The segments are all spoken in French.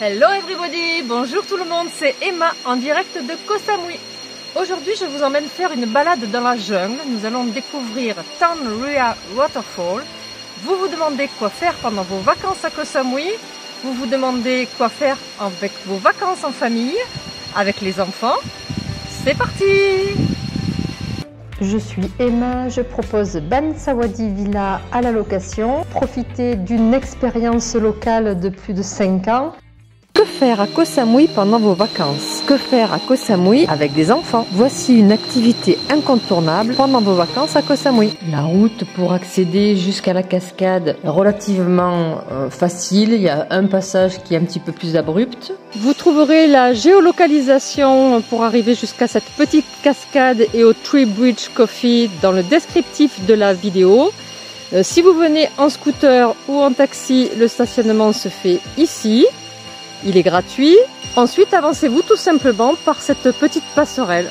Hello everybody, bonjour tout le monde, c'est Emma en direct de Koh Samui. Aujourd'hui je vous emmène faire une balade dans la jungle. Nous allons découvrir Tan Ria Waterfall. Vous vous demandez quoi faire pendant vos vacances à Koh Samui. Vous vous demandez quoi faire avec vos vacances en famille, avec les enfants. C'est parti! Je suis Emma, je propose Ban Sawadi Villa à la location. Profitez d'une expérience locale de plus de 5 ans. Que faire à Koh Samui pendant vos vacances? Que faire à Koh Samui avec des enfants? Voici une activité incontournable pendant vos vacances à Koh Samui. La route pour accéder jusqu'à la cascade est relativement facile. Il y a un passage qui est un petit peu plus abrupt. Vous trouverez la géolocalisation pour arriver jusqu'à cette petite cascade et au Tree Bridge Coffee dans le descriptif de la vidéo. Si vous venez en scooter ou en taxi, le stationnement se fait ici. Il est gratuit. Ensuite, avancez-vous tout simplement par cette petite passerelle.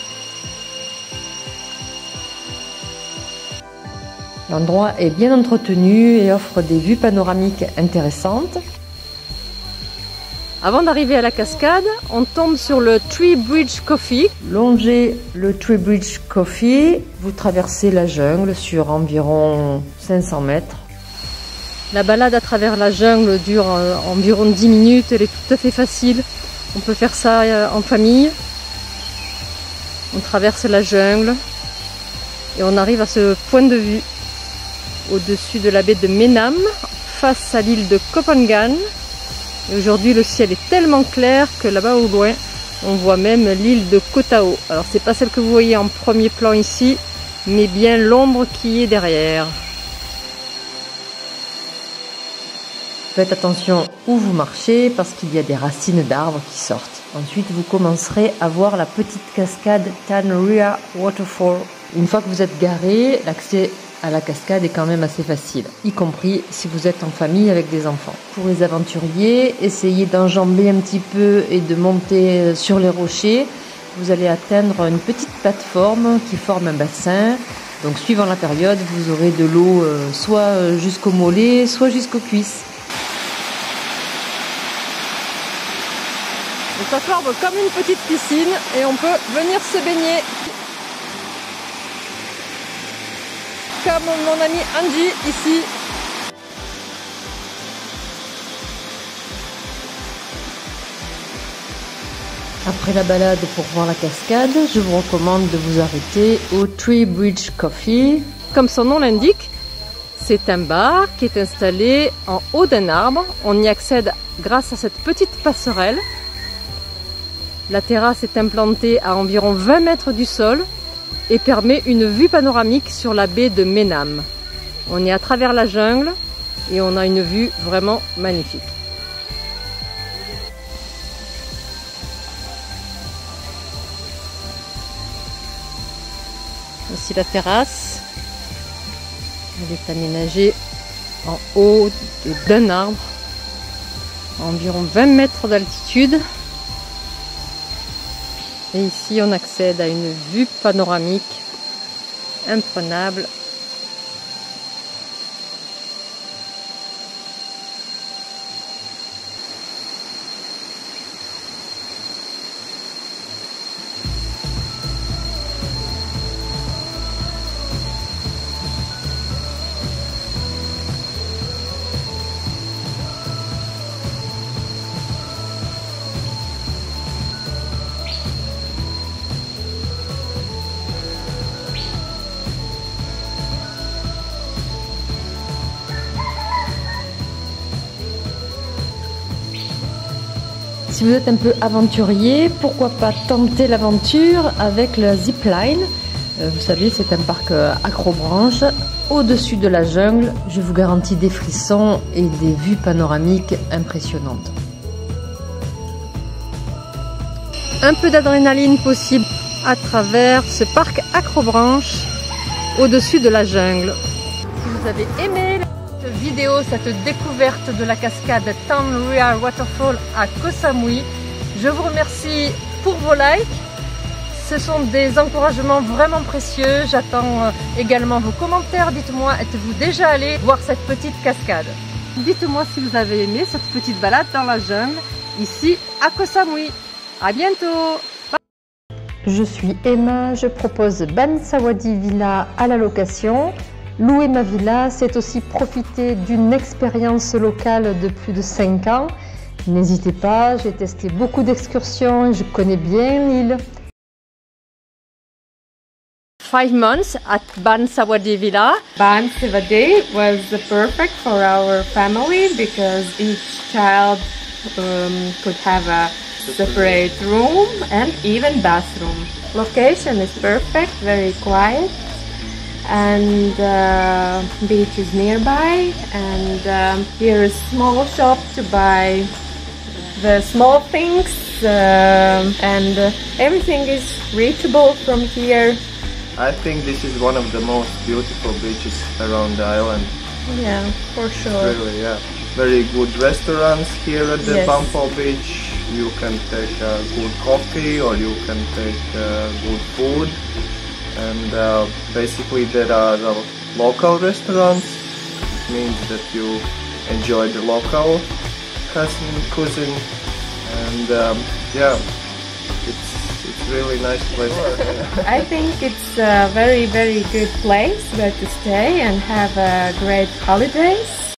L'endroit est bien entretenu et offre des vues panoramiques intéressantes. Avant d'arriver à la cascade, on tombe sur le Tree Bridge Coffee. Longez le Tree Bridge Coffee, vous traversez la jungle sur environ 500 mètres. La balade à travers la jungle dure environ 10 minutes, elle est tout à fait facile. On peut faire ça en famille. On traverse la jungle et on arrive à ce point de vue au-dessus de la baie de Menam, face à l'île de Koh Phangan. Et aujourd'hui le ciel est tellement clair que là-bas au loin, on voit même l'île de Koh Tao. Alors c'est pas celle que vous voyez en premier plan ici, mais bien l'ombre qui est derrière. Faites attention où vous marchez parce qu'il y a des racines d'arbres qui sortent. Ensuite, vous commencerez à voir la petite cascade Tan Ria Waterfall. Une fois que vous êtes garé, l'accès à la cascade est quand même assez facile, y compris si vous êtes en famille avec des enfants. Pour les aventuriers, essayez d'enjamber un petit peu et de monter sur les rochers. Vous allez atteindre une petite plateforme qui forme un bassin. Donc, suivant la période, vous aurez de l'eau soit jusqu'aux mollets, soit jusqu'aux cuisses. Ça forme comme une petite piscine et on peut venir se baigner. Comme mon ami Angie ici. Après la balade pour voir la cascade, je vous recommande de vous arrêter au Tree Bridge Coffee. Comme son nom l'indique, c'est un bar qui est installé en haut d'un arbre. On y accède grâce à cette petite passerelle. La terrasse est implantée à environ 20 mètres du sol et permet une vue panoramique sur la baie de Menam. On est à travers la jungle et on a une vue vraiment magnifique. Voici la terrasse. Elle est aménagée en haut d'un arbre, à environ 20 mètres d'altitude. Et ici, on accède à une vue panoramique imprenable. Si vous êtes un peu aventurier, pourquoi pas tenter l'aventure avec le zipline. Vous savez, c'est un parc accrobranche au-dessus de la jungle. Je vous garantis des frissons et des vues panoramiques impressionnantes. Un peu d'adrénaline possible à travers ce parc accrobranche au-dessus de la jungle. Si vous avez aimé cette vidéo, cette découverte de la cascade Tan Ria Waterfall à Koh Samui, je vous remercie pour vos likes. Ce sont des encouragements vraiment précieux. J'attends également vos commentaires. Dites-moi, êtes-vous déjà allé voir cette petite cascade? Dites-moi si vous avez aimé cette petite balade dans la jungle ici à Koh Samui. À bientôt. Je suis Emma, je propose Ban Sawadi Villa à la location. Louer ma villa, c'est aussi profiter d'une expérience locale de plus de 5 ans. N'hésitez pas, j'ai testé beaucoup d'excursions et je connais bien l'île. 5 months at Ban Sawadi Villa. Ban Sawadi was perfect for our family because each child could have a separate room and even bathroom. Location is perfect, very quiet, and beach is nearby, and here is small shop to buy the small things, and everything is reachable from here. I think this is one of the most beautiful beaches around the island. Yeah, for sure. Really, yeah. Very good restaurants here at the Yes. Bumpo Beach. You can take good coffee or you can take good food. And basically there are local restaurants. It means that you enjoy the local cuisine. And yeah, it's really nice place. I think it's a very, very good place where to stay and have great holidays.